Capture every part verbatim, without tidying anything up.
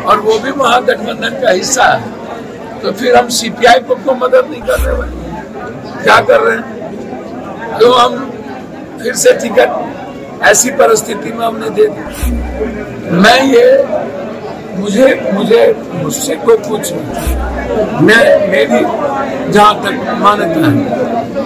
और वो भी महागठबंधन का हिस्सा है, तो फिर हम सीपीआई को क्यों मदद नहीं कर रहे हैं? क्या कर रहे हैं? तो हम फिर से टिकट ऐसी परिस्थिति में हमने दे दी। मैं ये मुझे मुझे मुझसे कोई पूछ नहीं, मैं मेरी जहां तक मान्यता है।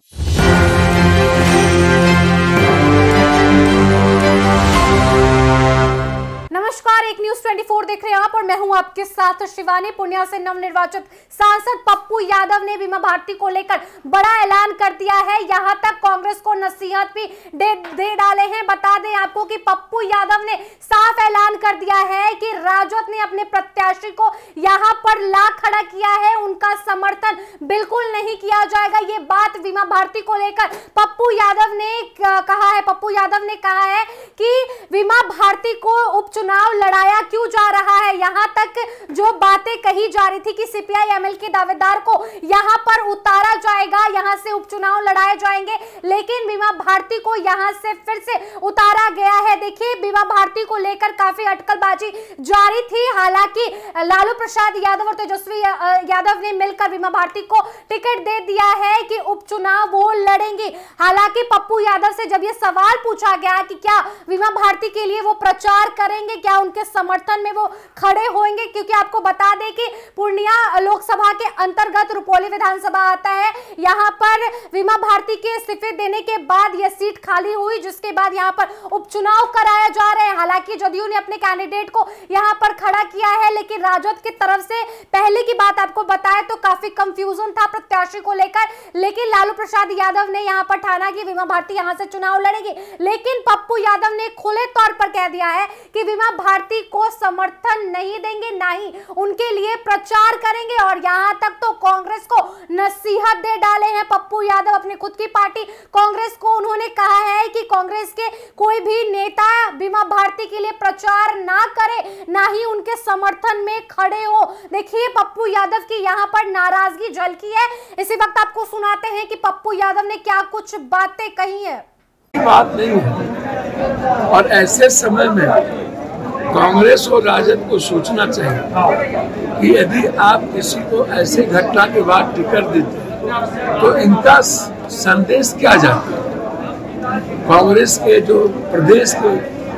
नमस्कार, एक न्यूज चौबीस देख रहे हैं आप और मैं हूं आपके साथ शिवानी। पूर्णिया से नवनिर्वाचित सांसद पप्पू यादव ने बीमा भारती को लेकर बड़ा ऐलान कर दिया है। यहां तक कांग्रेस को नसीहत भी दे, दे डाले हैं। बता दें आपको कि पप्पू यादव ने साफ ऐलान कर दिया है कि राजद ने अपने प्रत्याशी को यहां पर ला खड़ा किया है, उनका समर्थन बिल्कुल नहीं किया जाएगा। ये बात बीमा भारती को लेकर पप्पू यादव ने कहा है। पप्पू यादव ने कहा है कि बीमा भारती को उपचुनाव लड़ाया क्यों जा रहा है। यहां तक जो बातें कही जा रही थी कि सीपीआई एमएल के दावेदार को यहां पर उतारा जाएगा, यहां से उपचुनाव लड़ाए जाएंगे, लेकिन बीमा भारती को यहां से फिर से उतारा गया है। देखिए, बीमा भारती को लेकर काफी अटकलबाजी जारी थी। हालांकि लालू प्रसाद यादव और तेजस्वी यादव ने मिलकर बीमा भारती को टिकट दे दिया है कि उपचुनाव वो लड़ेंगे। हालांकि पप्पू यादव से जब ये सवाल पूछा गया कि क्या बीमा भारती के लिए वो प्रचार करेंगे, क्या उनके समर्थन में वो खड़े होंगे, क्योंकि आपको बता दें कि पूर्णिया लोकसभा के अंतर्गत रुपौली विधानसभा आता है। यहां पर बीमा भारती के इस्तीफे देने के बाद यह सीट खाली हुई, जिसके बाद यहां पर उपचुनाव कराया जा रहे हैं। हालांकि जदयू ने अपने कैंडिडेट को यहां पर खड़ा किया है, लेकिन राजद की तरफ से पहले की बात आपको बताएं तो काफी कंफ्यूजन था प्रत्याशी को लेकर, लेकिन लालू प्रसाद यादव ने यहां पर ठाना कि बीमा भारती यहां से चुनाव लड़ेगी। लेकिन पप्पू यादव ने खुले तौर पर कह दिया है कि बीमा भारती को समर्थन नहीं देंगे, ना ही उनके लिए प्रचार करेंगे। और यहां तक तो कांग्रेस को नसीहत दे डाले हैं पप्पू यादव, अपनी खुद की पार्टी कांग्रेस को उन्होंने कहा है कि कांग्रेस के कोई भी नेता बीमा भारती के लिए प्रचार ना करे, ना ही उनके समर्थन में खड़े हो। देखिए, पप्पू यादव की यहां पर नाराजगी झलकी है। इसी वक्त आपको सुनाते हैं कि पप्पू यादव ने क्या कुछ बातें कही है। बात नहीं है, और ऐसे समय में कांग्रेस और राजद को सोचना चाहिए कि यदि आप किसी को ऐसे घटना के बाद टिकट देते तो इनका संदेश क्या जाता है। कांग्रेस के जो प्रदेश के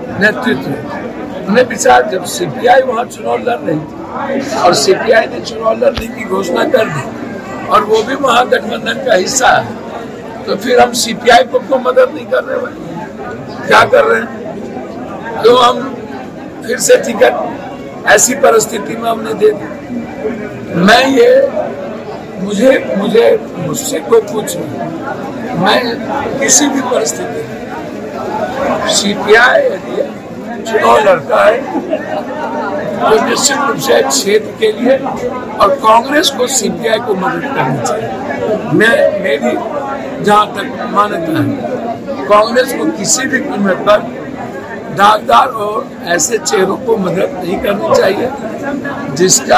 नेतृत्व ने विचार, जब सीपीआई वहां चुनाव लड़ रही थी और सीपीआई ने चुनाव लड़ने की घोषणा कर दी और वो भी महागठबंधन का हिस्सा है, तो फिर हम सीपीआई को क्यों मदद नहीं कर रहे हैं? क्या कर रहे हैं? तो हम फिर से टिकट ऐसी परिस्थिति में हमने दे दी। मैं ये मुझे मुझे मुझसे कोई पूछ नहीं, मैं किसी भी परिस्थिति में सीपीआई यदि चुनाव लड़ता है तो निश्चित रूप से क्षेत्र के लिए, और कांग्रेस को सीपीआई को मदद करनी चाहिए। मैं मेरी जहां तक मान्यता है, कांग्रेस को किसी भी कीमत पर दागदार और ऐसे चेहरों को मदद नहीं करनी चाहिए जिसका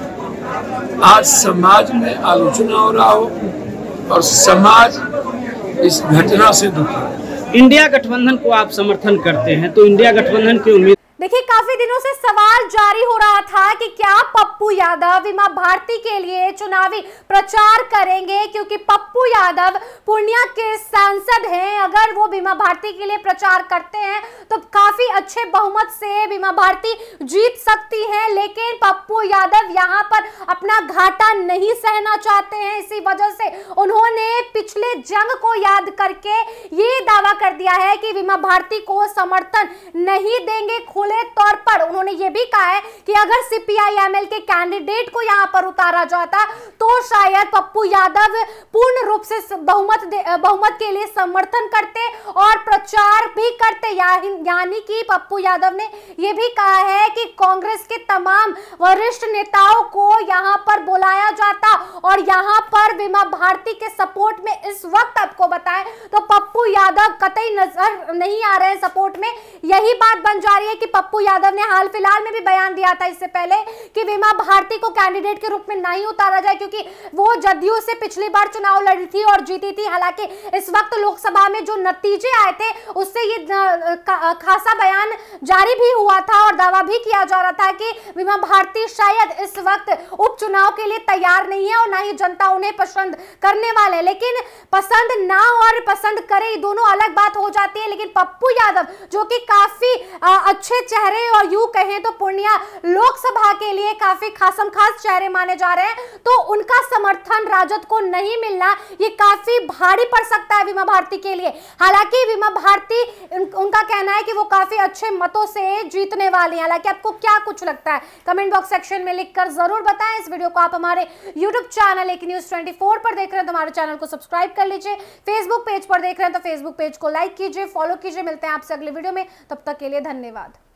आज समाज में आलोचना हो रहा हो और समाज इस घटना से दुखी। इंडिया गठबंधन को आप समर्थन करते हैं, तो इंडिया गठबंधन की उम्मीद। देखिए, काफी दिनों से सवाल जारी हो रहा था कि क्या पप्पू यादव बीमा भारती के लिए चुनावी प्रचार करेंगे, क्योंकि पप्पू यादव पूर्णिया के सांसद हैं। अगर वो बीमा भारती के लिए प्रचार करते हैं तो काफी अच्छे बहुमत से बीमा भारती जीत सकती है। लेकिन पप्पू यादव यहां पर अपना घाटा नहीं सहना चाहते हैं। इसी वजह से उन्होंने पिछले जंग को याद करके ये दावा कर दिया है कि बीमा भारती को समर्थन नहीं देंगे। खुले तौर पर उन्होंने ये भी कहा है कि अगर सीपीआई एमएल के कैंडिडेट को यहां पर उतारा जाता तो शायद पप्पू यादव पूर्ण रूप से बहुमत बहुमत के लिए समर्थन करते और प्रचार भी करते। यानी कि पप्पू यादव ने यह भी कहा है कि कांग्रेस के तमाम वरिष्ठ नेताओं को यहां पर बुलाया जाता और यहां पर बीमा भारती के सपोर्ट में इस वक्त आपको बताएं तो पप्पू यादव कतई नजर नहीं आ रहे हैं सपोर्ट में। यही बात बन जा रही है कि पप्पू यादव ने हाल फिलहाल में भी बयान दिया था इससे पहले कि विमा भारती को कैंडिडेट के रूप में नहीं उतारा जाए, क्योंकि वो जदयू से पिछली बार चुनाव लड़ी थी और जीती थी। हालांकि इस वक्त लोकसभा में जो नतीजे आए थे उससे ये खासा बयान जारी भी हुआ था और दावा भी किया जा रहा था कि विमा भारती शायद इस वक्त उपचुनाव के लिए तैयार नहीं है और ना ही जनता उन्हें पसंद करने वाले। लेकिन पसंद ना और पसंद करे दोनों अलग बात हो जाती है। लेकिन पप्पू यादव जो कि काफी अच्छे चेहरे और यूं कहें तो पूर्णिया लोकसभा के लिए काफी खासम खास चेहरे माने जा रहे हैं, तो उनका समर्थन राजद को नहीं मिलना ये काफी भारी पड़ सकता है विमा भारती के लिए। हालांकि विमा भारती उन, उनका कहना है कि वो काफी अच्छे मतों से जीतने वाली है। हालांकि आपको क्या कुछ लगता है कमेंट बॉक्स सेक्शन में लिखकर जरूर बताएं। इस वीडियो को आप हमारे यूट्यूब चैनल एक न्यूज चौबीस पर देख रहे हैं तो हमारे चैनल को सब्सक्राइब कर लीजिए। फेसबुक पेज पर देख रहे हैं तो फेसबुक पेज को लाइक कीजिए, फॉलो कीजिए। मिलते हैं आपसे अगले वीडियो में, तब तक के लिए धन्यवाद।